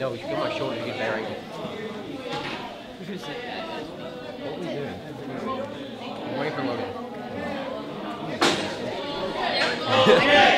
No, we should get my shoulder to get better angle. What are we doing? I'm waiting for Logan.